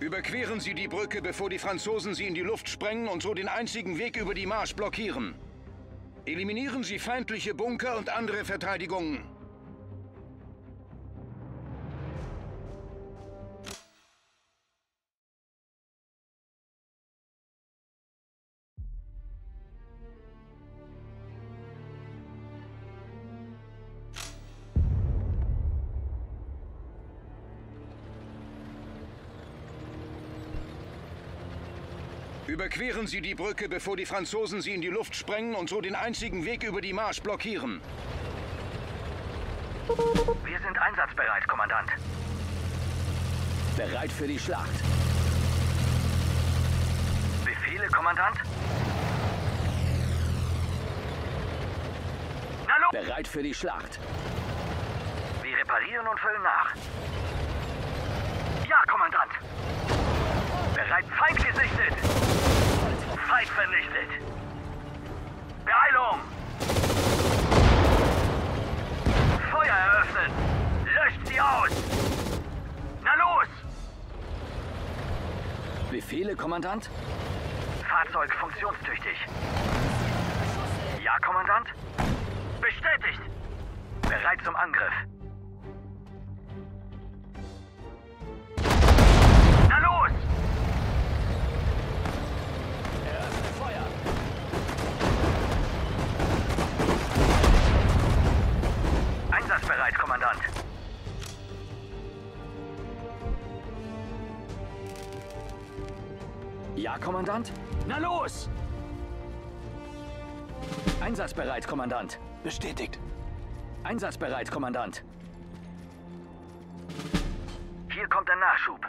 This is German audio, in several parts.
Überqueren Sie die Brücke, bevor die Franzosen sie in die Luft sprengen und so den einzigen Weg über die Marsch blockieren. Eliminieren Sie feindliche Bunker und andere Verteidigungen. Überqueren Sie die Brücke, bevor die Franzosen sie in die Luft sprengen und so den einzigen Weg über die Marsch blockieren. Wir sind einsatzbereit, Kommandant. Bereit für die Schlacht. Befehle, Kommandant? Na los! Bereit für die Schlacht. Wir reparieren und füllen nach. Ja, Kommandant! Bereit, Feind gesichtet! Feind vernichtet! Beeilung! Feuer eröffnen! Löscht sie aus! Na los! Befehle, Kommandant? Fahrzeug funktionstüchtig. Ja, Kommandant? Bestätigt! Bereit zum Angriff. Na los! Eröffne Feuer! Einsatzbereit, Kommandant. Ja, Kommandant? Na los! Einsatzbereit, Kommandant. Bestätigt. Einsatzbereit, Kommandant. Hier kommt der Nachschub.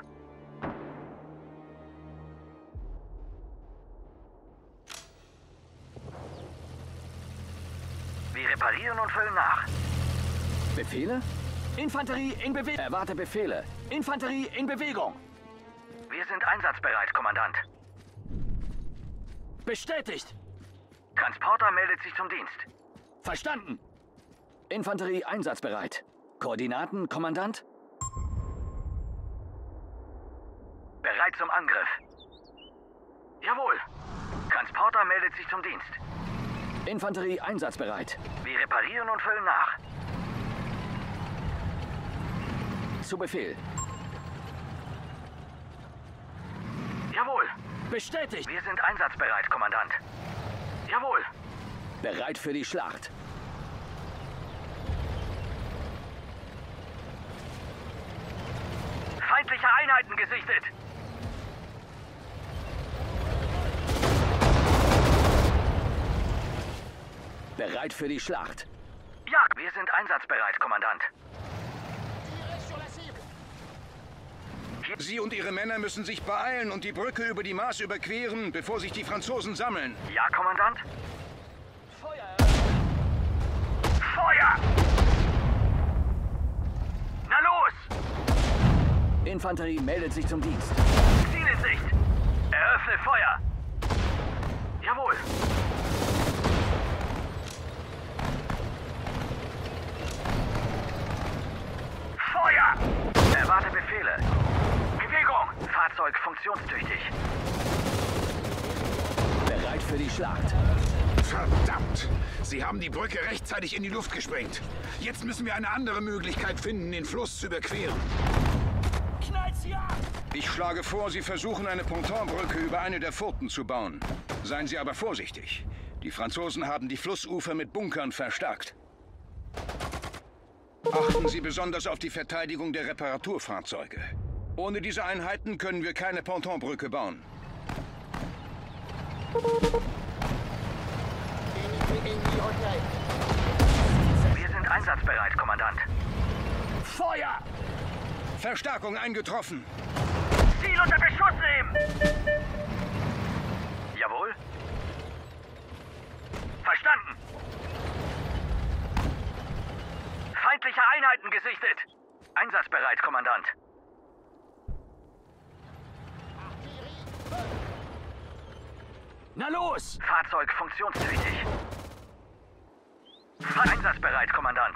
Wir reparieren und füllen nach. Befehle? Infanterie in Bewegung. Erwarte Befehle. Infanterie in Bewegung. Wir sind einsatzbereit, Kommandant. Bestätigt. Transporter meldet sich zum Dienst. Verstanden. Infanterie einsatzbereit. Koordinaten, Kommandant? Bereit zum Angriff. Jawohl. Transporter meldet sich zum Dienst. Infanterie einsatzbereit. Wir reparieren und füllen nach. Zu Befehl. Jawohl. Bestätigt. Wir sind einsatzbereit, Kommandant. Jawohl. Bereit für die Schlacht. Feindliche Einheiten gesichtet. Bereit für die Schlacht. Ja, wir sind einsatzbereit, Kommandant. Sie und Ihre Männer müssen sich beeilen und die Brücke über die Maas überqueren, bevor sich die Franzosen sammeln. Ja, Kommandant? Feuer! Feuer! Na los! Infanterie meldet sich zum Dienst. Ziel in Sicht! Eröffne Feuer! Jawohl! Feuer! Erwarte Befehle. Bewegung! Fahrzeug funktionstüchtig. Bereit für die Schlacht. Verdammt! Sie haben die Brücke rechtzeitig in die Luft gesprengt. Jetzt müssen wir eine andere Möglichkeit finden, den Fluss zu überqueren. Knallt sie ab! Ich schlage vor, Sie versuchen, eine Pontonbrücke über eine der Furten zu bauen. Seien Sie aber vorsichtig. Die Franzosen haben die Flussufer mit Bunkern verstärkt. Achten Sie besonders auf die Verteidigung der Reparaturfahrzeuge. Ohne diese Einheiten können wir keine Pontonbrücke bauen. Wir sind einsatzbereit, Kommandant. Feuer! Verstärkung eingetroffen. Ziel unter Beschuss nehmen! Jawohl. Verstanden. Feindliche Einheiten gesichtet. Einsatzbereit, Kommandant. Na los! Fahrzeug funktionstüchtig. Einsatzbereit, Kommandant.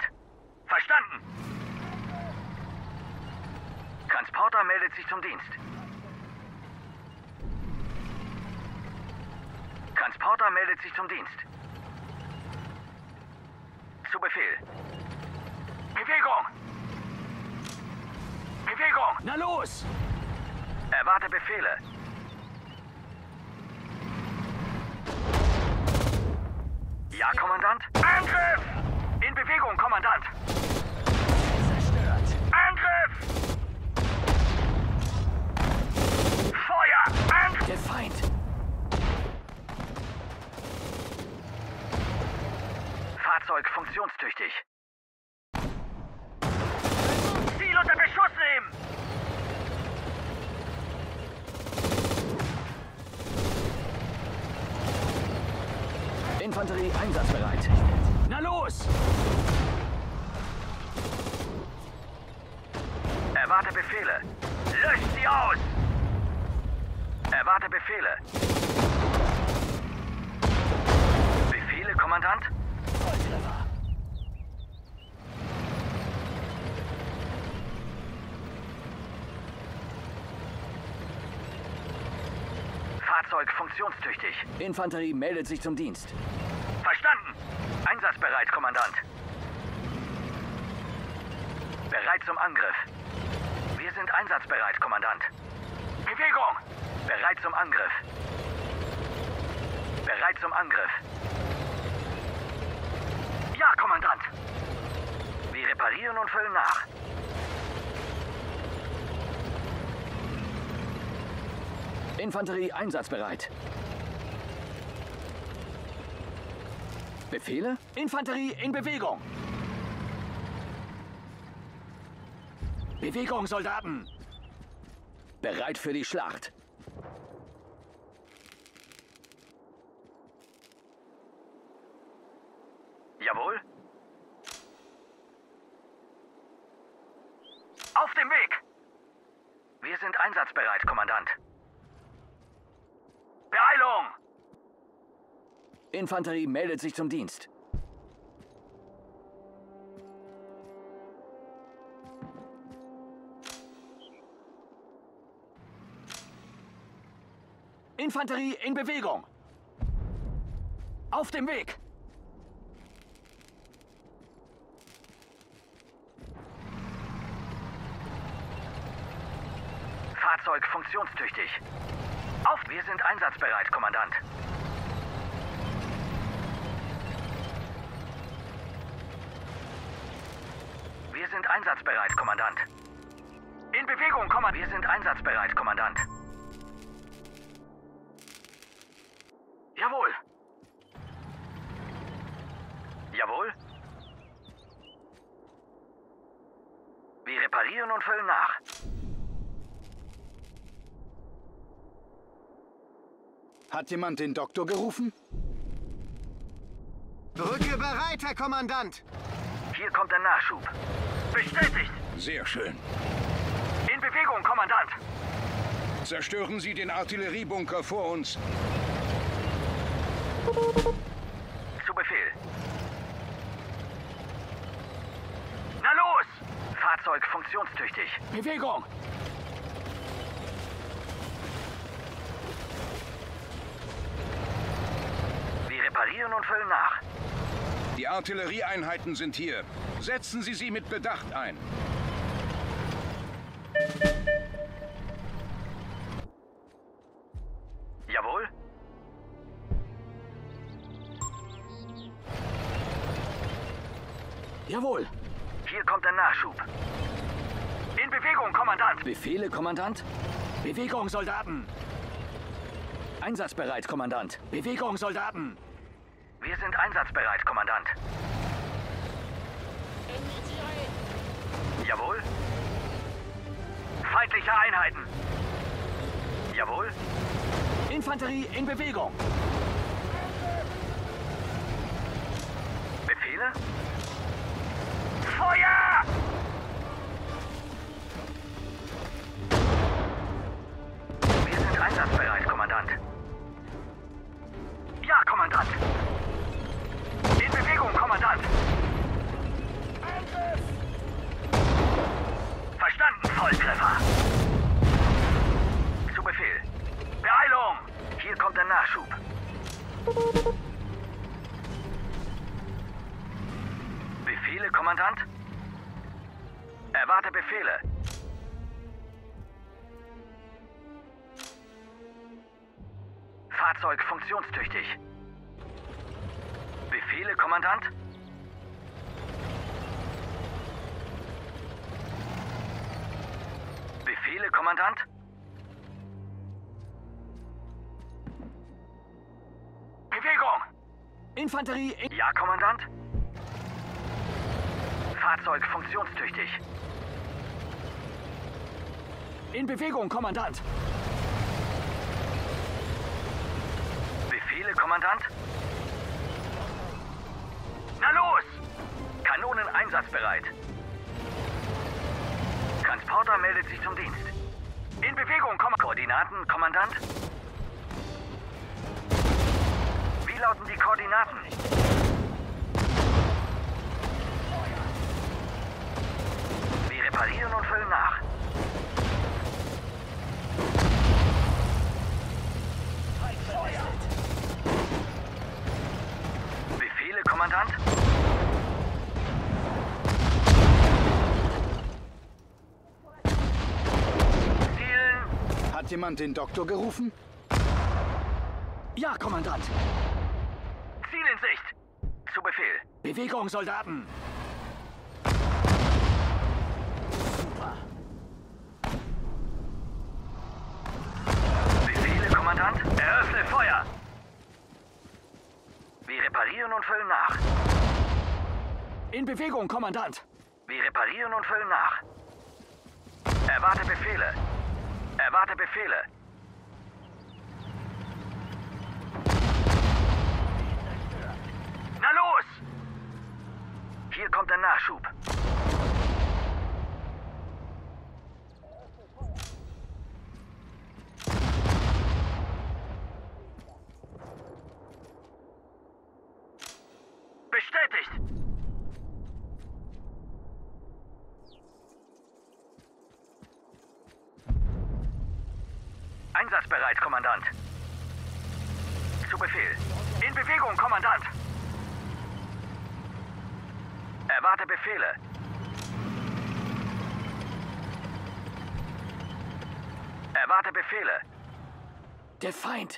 Verstanden. Transporter meldet sich zum Dienst. Transporter meldet sich zum Dienst. Zu Befehl. Bewegung! Bewegung! Na los! Erwarte Befehle. Ja, Kommandant? Angriff! In Bewegung, Kommandant! Zerstört! Angriff! Feuer! Angriff! Der Feind! Fahrzeug funktionstüchtig. Ziel unter Beschuss nehmen! Infanterie einsatzbereit. Na los! Erwarte Befehle. Löscht sie aus! Erwarte Befehle. Befehle, Kommandant? Volltreffer. Fahrzeug funktionstüchtig. Infanterie meldet sich zum Dienst. Verstanden. Einsatzbereit, Kommandant. Bereit zum Angriff. Wir sind einsatzbereit, Kommandant. Bewegung! Bereit zum Angriff. Bereit zum Angriff. Ja, Kommandant. Wir reparieren und füllen nach. Infanterie einsatzbereit. Befehle? Infanterie in Bewegung. Bewegung, Soldaten! Bereit für die Schlacht. Jawohl. Auf dem Weg! Wir sind einsatzbereit, Kommandant. Beeilung! Infanterie meldet sich zum Dienst. Infanterie in Bewegung. Auf dem Weg. Fahrzeug funktionstüchtig. Auf! Wir sind einsatzbereit, Kommandant. Wir sind einsatzbereit, Kommandant. In Bewegung, Kommandant. Wir sind einsatzbereit, Kommandant. Jawohl. Jawohl. Wir reparieren und füllen nach. Hat jemand den Doktor gerufen? Brücke bereit, Herr Kommandant! Hier kommt der Nachschub. Bestätigt! Sehr schön. In Bewegung, Kommandant! Zerstören Sie den Artilleriebunker vor uns. Zu Befehl. Na los! Fahrzeug funktionstüchtig. Bewegung! Wir reparieren und füllen nach. Die Artillerieeinheiten sind hier. Setzen Sie sie mit Bedacht ein. Jawohl. Jawohl! Hier kommt der Nachschub. In Bewegung, Kommandant! Befehle, Kommandant? Bewegung, Soldaten! Einsatzbereit, Kommandant! Bewegung, Soldaten! Wir sind einsatzbereit, Kommandant. Jawohl. Feindliche Einheiten. Jawohl. Infanterie in Bewegung! Befehle? Feuer! Wir sind einsatzbereit, Kommandant. Ja, Kommandant. In Bewegung, Kommandant. Verstanden, Volltreffer. Zu Befehl. Beeilung! Hier kommt der Nachschub. Kommandant? Erwarte Befehle. Fahrzeug funktionstüchtig. Befehle, Kommandant? Befehle, Kommandant? Bewegung! Infanterie Ja, Kommandant? Fahrzeug funktionstüchtig. in Bewegung, Kommandant. Befehle, Kommandant? Na los! Kanonen einsatzbereit. Transporter meldet sich zum Dienst. In Bewegung, Koordinaten, Kommandant? Wie lauten die Koordinaten? Wir reparieren und füllen nach. Befehle, Kommandant? Zielen! Hat jemand den Doktor gerufen? Ja, Kommandant. Ziel in Sicht! Zu Befehl. Bewegung, Soldaten. Super. Befehle, Kommandant? Eröffne Feuer! Wir reparieren und füllen nach. In Bewegung, Kommandant. Wir reparieren und füllen nach. Erwarte Befehle. Erwarte Befehle. Na los! Hier kommt der Nachschub. Bestätigt! Einsatzbereit, Kommandant. Zu Befehl. In Bewegung, Kommandant. Erwarte Befehle. Erwarte Befehle. Der Feind.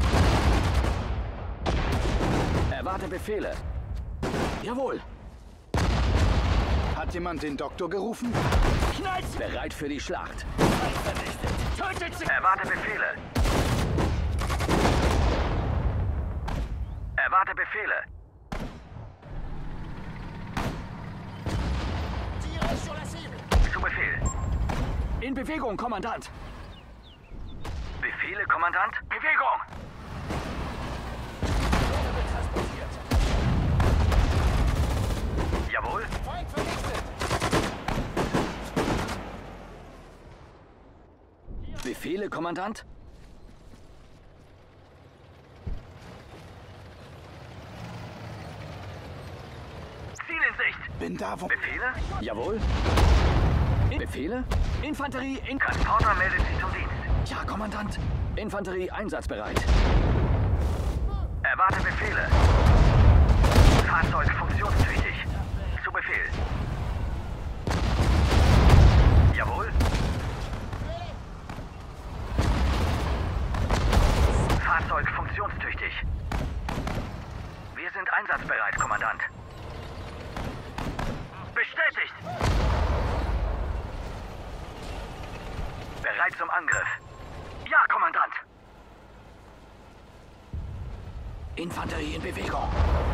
Erwarte Befehle. Jawohl. Hat jemand den Doktor gerufen? Knallt! Bereit für die Schlacht. Tötet sie! Erwarte Befehle. Erwarte Befehle. Zu Befehl. In Bewegung, Kommandant. Befehle, Kommandant. Bewegung! Jawohl. Befehle, Kommandant. Ziel in Sicht. Bin da, wo... Befehle? Jawohl. Befehle? Infanterie in... Transporter meldet sich zum Dienst. Ja, Kommandant. Infanterie einsatzbereit. Erwarte Befehle. Fahrzeug funktionstüchtig. Zu Befehl. Jawohl. Fahrzeug funktionstüchtig. Wir sind einsatzbereit, Kommandant. Bestätigt! Bereit zum Angriff. Ja, Kommandant. Infanterie in Bewegung.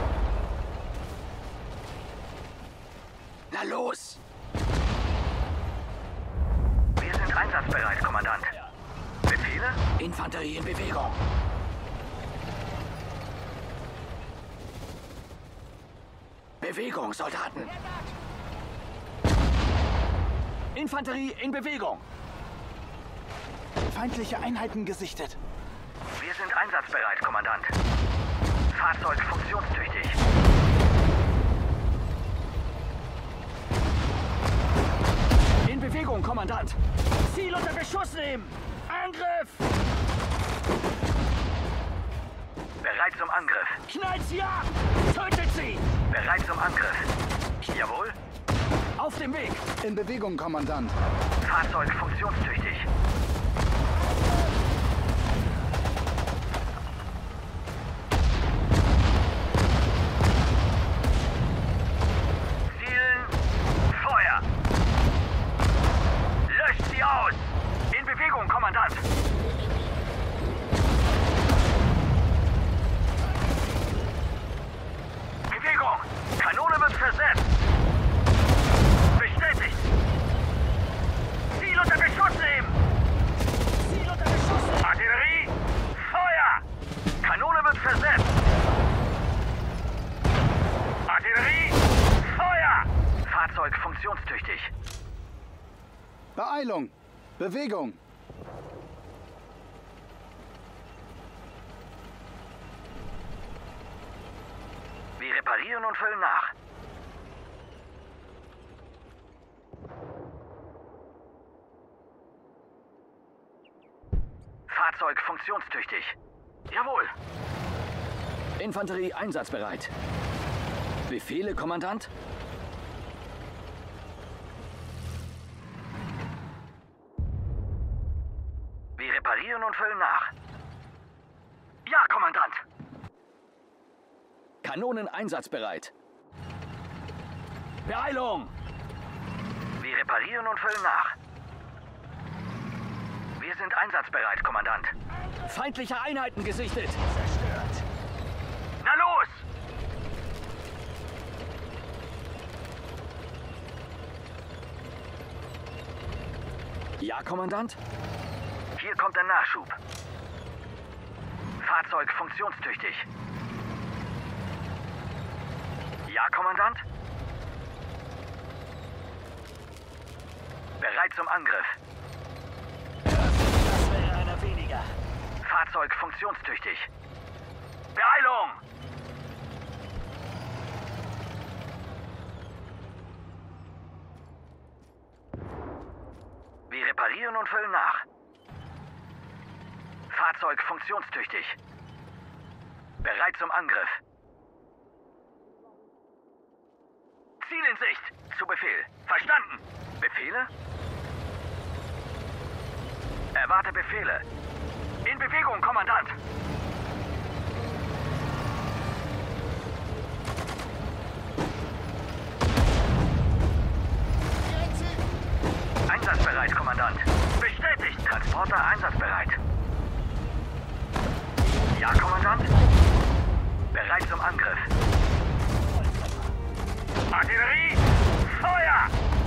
Na los! Wir sind einsatzbereit, Kommandant. Befehle? Infanterie in Bewegung. Bewegung, Soldaten. Infanterie in Bewegung. Feindliche Einheiten gesichtet. Wir sind einsatzbereit, Kommandant. Fahrzeug funktionstüchtig. In Bewegung, Kommandant. Ziel unter Beschuss nehmen. Angriff! Bereit zum Angriff. Knallt sie ab! Tötet sie! Bereit zum Angriff. Jawohl. Auf dem Weg! In Bewegung, Kommandant. Fahrzeug funktionstüchtig. Zielen. Feuer. Löscht sie aus. In Bewegung, Kommandant. Bewegung. Kanone wird versetzt. Bestätigt. Ziel unter Beschuss nehmen. Ziel unter Beschuss nehmen. Artillerie. Feuer. Kanone wird versetzt. Artillerie. Feuer. Fahrzeug funktionstüchtig. Beeilung. Bewegung. Wir reparieren und füllen nach. Fahrzeug funktionstüchtig. Jawohl. Infanterie einsatzbereit. Befehle, Kommandant? Wir reparieren und füllen nach. Ja, Kommandant. Kanonen einsatzbereit. Beeilung! Wir reparieren und füllen nach. Wir sind einsatzbereit, Kommandant. Feindliche Einheiten gesichtet. Na los! Ja, Kommandant? Hier kommt der Nachschub. Fahrzeug funktionstüchtig. Ja, Kommandant? Bereit zum Angriff. Das wäre einer weniger. Fahrzeug funktionstüchtig. Beeilung! Wir reparieren und füllen nach. Fahrzeug funktionstüchtig. Bereit zum Angriff. Ziel in Sicht. Zu Befehl. Verstanden. Befehle? Erwarte Befehle. In Bewegung, Kommandant. Einsatzbereit, Kommandant. Bestätigt. Transporter einsatzbereit. Ja, Kommandant. Bereit zum Angriff. Artillerie! Feuer!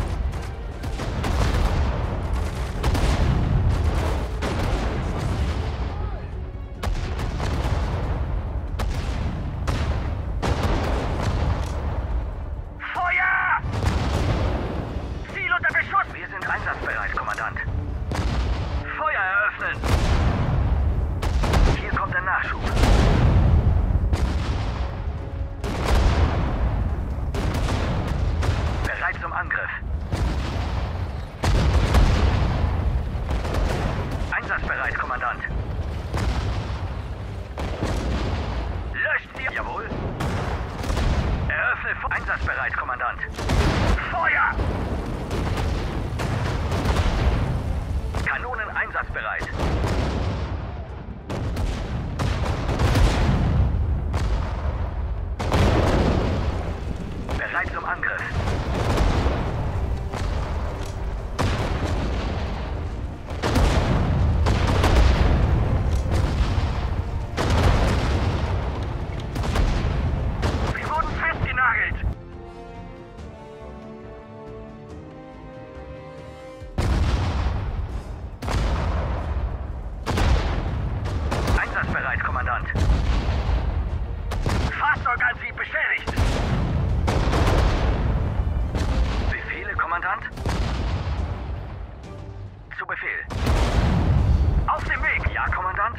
Feuer! Ziel unter Beschuss! Wir sind einsatzbereit, Kommandant. Feuer eröffnen! Hier kommt der Nachschub. Bereit zum Angriff. Einsatzbereit, Kommandant. Löscht sie. Jawohl. Eröffne. Einsatzbereit, Kommandant. Feuer! Kanonen einsatzbereit. Bereit zum Angriff. Wir wurden festgenagelt. Einsatzbereit, Kommandant. Fahrzeugantrieb beschädigt. Befehle, Kommandant? Zu Befehl. Auf dem Weg. Ja, Kommandant?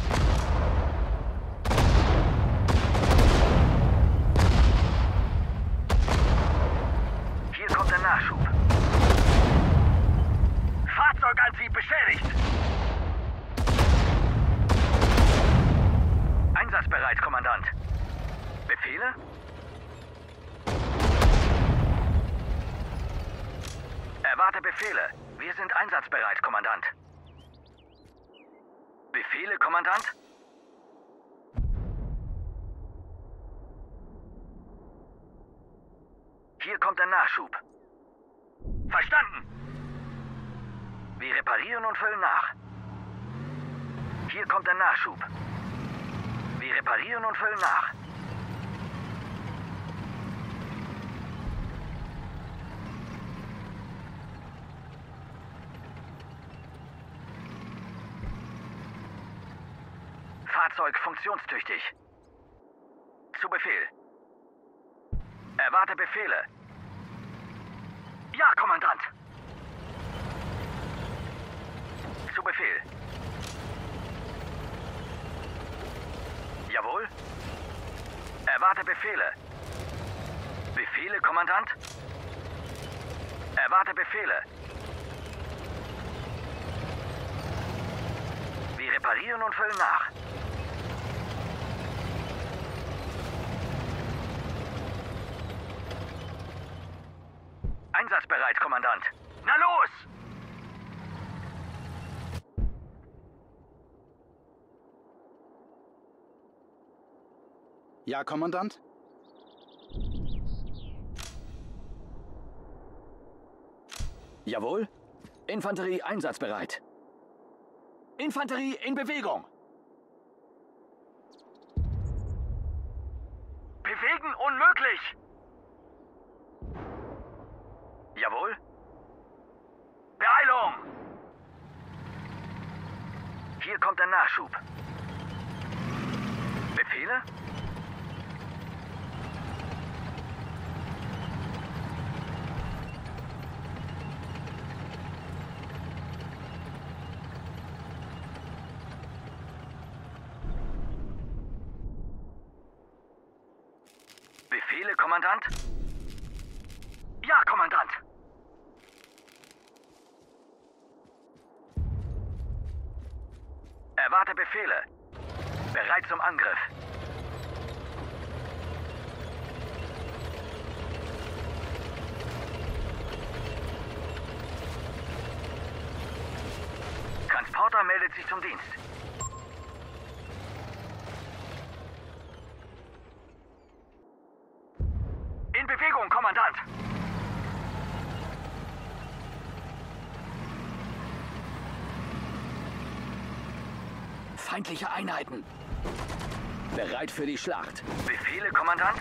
Hier kommt der Nachschub. Fahrzeugantrieb beschädigt. Einsatzbereit, Kommandant. Befehle? Erwarte Befehle. Wir sind einsatzbereit, Kommandant. Befehle, Kommandant? Hier kommt der Nachschub. Verstanden! Wir reparieren und füllen nach. Hier kommt der Nachschub. Wir reparieren und füllen nach. Fahrzeug funktionstüchtig. Zu Befehl. Erwarte Befehle. Ja, Kommandant. Zu Befehl. Jawohl. Erwarte Befehle. Befehle, Kommandant? Erwarte Befehle. Wir reparieren und füllen nach. Einsatzbereit, Kommandant. Na los! Ja, Kommandant? Jawohl. Infanterie einsatzbereit. Infanterie in Bewegung. Bewegen unmöglich! Jawohl. Beeilung! Hier kommt der Nachschub. Befehle? Befehle, Kommandant? Ja, Kommandant! Erwarte Befehle. Bereit zum Angriff. Transporter meldet sich zum Dienst. In Bewegung, Kommandant! Feindliche Einheiten. Bereit für die Schlacht. Befehle, Kommandant?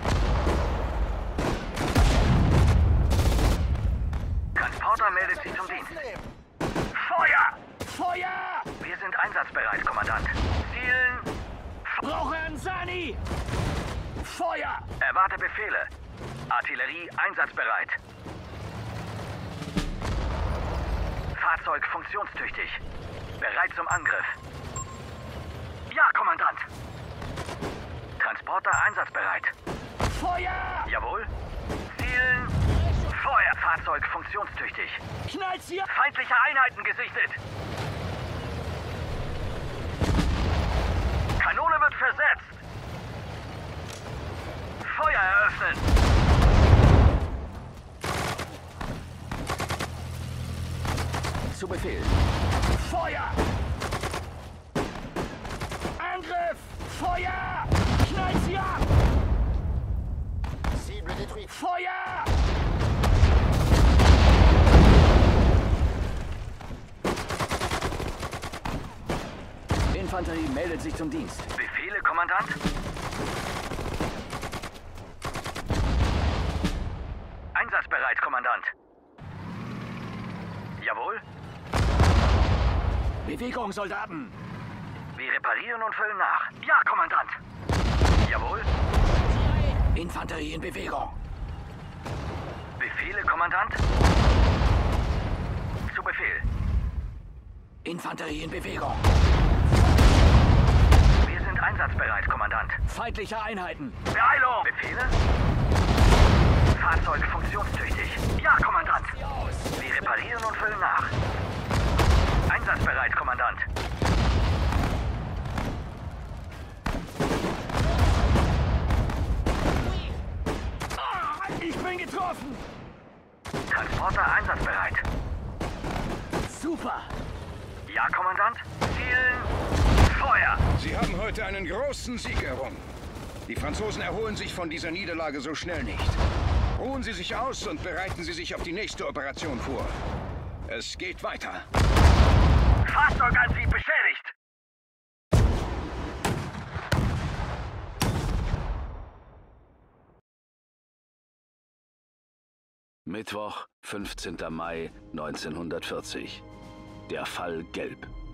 Transporter meldet sich zum Dienst. Feuer! Feuer! Wir sind einsatzbereit, Kommandant. Zielen. Brauchen Sani! Feuer! Erwarte Befehle. Artillerie einsatzbereit. Fahrzeug funktionstüchtig. Bereit zum Angriff. Ja, Kommandant. Transporter einsatzbereit. Feuer! Jawohl. Zielen. Feuer. Fahrzeug funktionstüchtig. Knallt hier! Feindliche Einheiten gesichtet. Kanone wird versetzt. Feuer eröffnen. Zu Befehl. Feuer! Angriff! Feuer! Knallt sie ab! Cible détruite. Feuer! Infanterie meldet sich zum Dienst. Befehle, Kommandant? Einsatzbereit, Kommandant. Jawohl. Bewegung, Soldaten! Wir reparieren und füllen nach. Ja, Kommandant. Jawohl. Infanterie in Bewegung. Befehle, Kommandant? Zu Befehl. Infanterie in Bewegung. Wir sind einsatzbereit, Kommandant. Feindliche Einheiten. Beeilung! Befehle? Fahrzeug funktionstüchtig. Ja, Kommandant. Wir reparieren und füllen nach. Einsatzbereit, Kommandant. Ich bin getroffen! Transporter einsatzbereit. Super! Ja, Kommandant. Zielen. Feuer! Sie haben heute einen großen Sieg errungen. Die Franzosen erholen sich von dieser Niederlage so schnell nicht. Ruhen Sie sich aus und bereiten Sie sich auf die nächste Operation vor. Es geht weiter. Fahrstockantrieb beschädigt! Mittwoch, 15. Mai 1940. Der Fall Gelb.